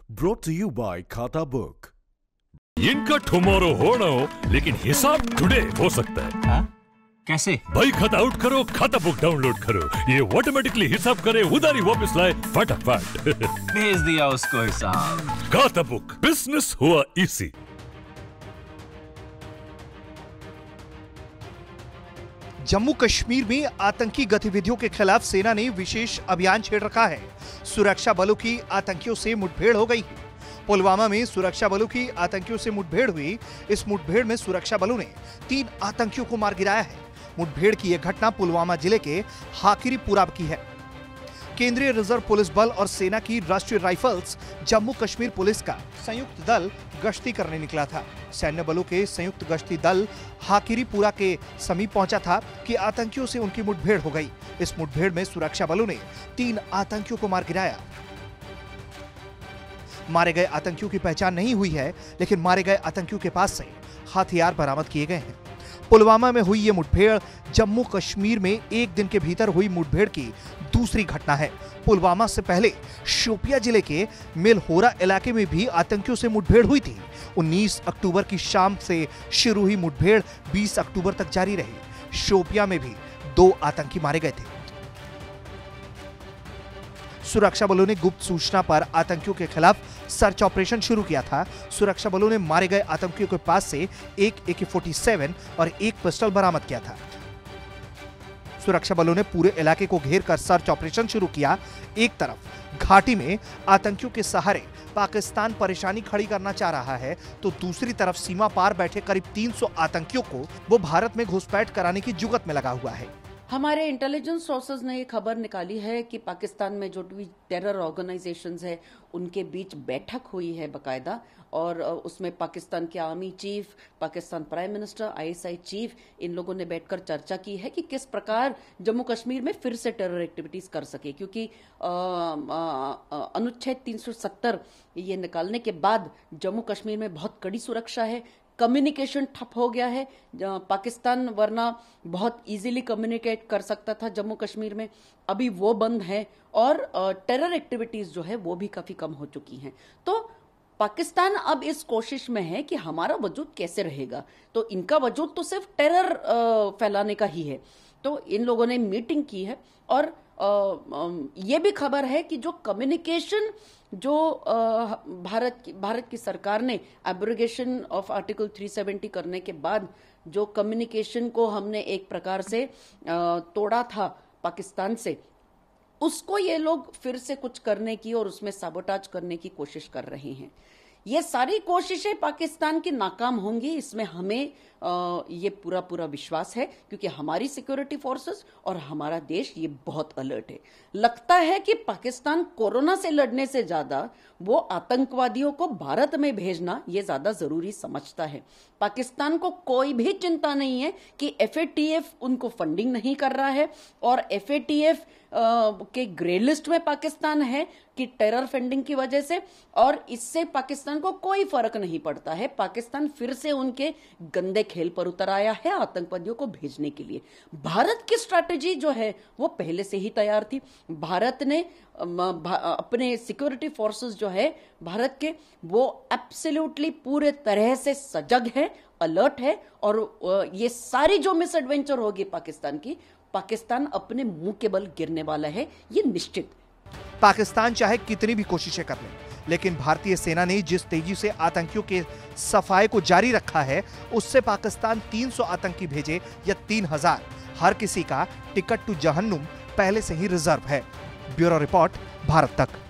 Brought to you by Khatabook. इनका tomorrow होना हो लेकिन हिसाब टुडे हो सकता है। हाँ? कैसे? भाई खाता आउट करो, खाता बुक डाउनलोड करो, ये ऑटोमेटिकली हिसाब करे, उधारी वापस लाए फटाफट। भेज दिया उसको हिसाब। खाता बुक, बिजनेस हुआ इजी। जम्मू कश्मीर में आतंकी गतिविधियों के खिलाफ सेना ने विशेष अभियान छेड़ रखा है। सुरक्षा बलों की आतंकियों से मुठभेड़ हो गई है। पुलवामा में सुरक्षा बलों की आतंकियों से मुठभेड़ हुई। इस मुठभेड़ में सुरक्षा बलों ने 3 आतंकियों को मार गिराया है। मुठभेड़ की यह घटना पुलवामा जिले के हाकिरीपुरा की है। केंद्रीय रिजर्व पुलिस बल और सेना की राष्ट्रीय राइफल्स जम्मू कश्मीर पुलिस का संयुक्त दल गश्ती करने निकला था। सैन्य बलों के संयुक्त गश्ती दल हाकिरीपुरा के समीप पहुंचा था कि आतंकियों से उनकी मुठभेड़ हो गई। इस मुठभेड़ में सुरक्षा बलों ने 3 आतंकियों को मार गिराया। मारे गए आतंकियों की पहचान नहीं हुई है, लेकिन मारे गए आतंकियों के पास से हथियार बरामद किए गए हैं। पुलवामा में हुई ये मुठभेड़ जम्मू कश्मीर में एक दिन के भीतर हुई मुठभेड़ की दूसरी घटना है। पुलवामा से पहले शोपिया जिले के मिलहोरा इलाके में भी आतंकियों से मुठभेड़ हुई थी। 19 अक्टूबर की शाम से शुरू हुई मुठभेड़ 20 अक्टूबर तक जारी रही। शोपिया में भी 2 आतंकी मारे गए थे। सुरक्षा बलों ने गुप्त सूचना पर आतंकियों के खिलाफ सर्च ऑपरेशन शुरू किया था। सुरक्षा बलों ने मारे गए आतंकियों के पास से एक AK-47 और एक पिस्टल बरामद किया था। सुरक्षा बलों ने पूरे इलाके को घेर कर सर्च ऑपरेशन शुरू किया। एक तरफ घाटी में आतंकियों के सहारे पाकिस्तान परेशानी खड़ी करना चाह रहा है, तो दूसरी तरफ सीमा पार बैठे करीब 300 आतंकियों को वो भारत में घुसपैठ कराने की जुगत में लगा हुआ है। हमारे इंटेलिजेंस सोर्सेज ने ये खबर निकाली है कि पाकिस्तान में जो भी टेरर ऑर्गेनाइजेशंस है उनके बीच बैठक हुई है बकायदा, और उसमें पाकिस्तान के army chief, Pakistan prime minister, ISI chief, इन लोगों ने बैठकर चर्चा की है कि किस प्रकार जम्मू कश्मीर में फिर से टेरर एक्टिविटीज कर सके, क्योंकि अनुच्छेद 370 ये निकालने के बाद जम्मू कश्मीर में बहुत कड़ी सुरक्षा है। कम्युनिकेशन ठप हो गया है। पाकिस्तान वरना बहुत इजीली कम्युनिकेट कर सकता था जम्मू कश्मीर में, अभी वो बंद है, और टेरर एक्टिविटीज जो है वो भी काफी कम हो चुकी हैं। तो पाकिस्तान अब इस कोशिश में है कि हमारा वजूद कैसे रहेगा, तो इनका वजूद तो सिर्फ टेरर फैलाने का ही है। तो इन लोगों ने मीटिंग की है, और ये भी खबर है कि जो कम्युनिकेशन जो भारत की सरकार ने एब्रोगेशन ऑफ आर्टिकल 370 करने के बाद जो कम्युनिकेशन को हमने एक प्रकार से तोड़ा था पाकिस्तान से, उसको ये लोग फिर से कुछ करने की और उसमें साबोटाज करने की कोशिश कर रहे हैं। ये सारी कोशिशें पाकिस्तान की नाकाम होंगी, इसमें हमें ये पूरा विश्वास है, क्योंकि हमारी सिक्योरिटी फोर्सेस और हमारा देश ये बहुत अलर्ट है। लगता है कि पाकिस्तान कोरोना से लड़ने से ज्यादा वो आतंकवादियों को भारत में भेजना ये ज्यादा जरूरी समझता है। पाकिस्तान को कोई भी चिंता नहीं है कि FATF उनको फंडिंग नहीं कर रहा है, और FATF के ग्रे लिस्ट में पाकिस्तान है कि टेरर फंडिंग की वजह से, और इससे पाकिस्तान को कोई फर्क नहीं पड़ता है। पाकिस्तान फिर से उनके गंदे खेल पर उतर आया है आतंकवादियों को भेजने के लिए। भारत की स्ट्रैटेजी जो है वो पहले से ही तैयार थी। भारत ने अपने सिक्योरिटी फोर्सेस जो है भारत के, वो एब्सोल्युटली पूरे तरह से सजग है, अलर्ट है, और ये सारी जो मिस एडवेंचर होगी पाकिस्तान की, पाकिस्तान अपने मुंह के बल गिरने वाला है, ये निश्चित। पाकिस्तान चाहे कितनी भी कोशिशें कर ले, लेकिन भारतीय सेना ने जिस तेजी से आतंकियों के सफाए को जारी रखा है, उससे पाकिस्तान 300 आतंकी भेजे या 3000, हर किसी का टिकट टू जहन्नुम पहले से ही रिजर्व है। ब्यूरो रिपोर्ट, भारत तक।